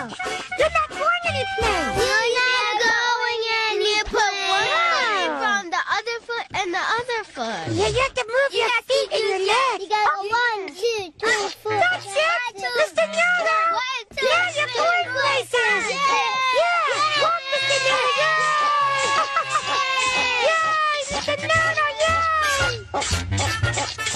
You're not going any place. You're not going any place. Put one foot from the other foot and the other foot. Yeah, you have to move your feet and your legs. You got 1, 2, 3, 4. That's it. Mr. Yoda. Yeah, you're going places. Yeah. Walk, Mr. Yoda. Yay. Yay, Mr. Yoda, yay.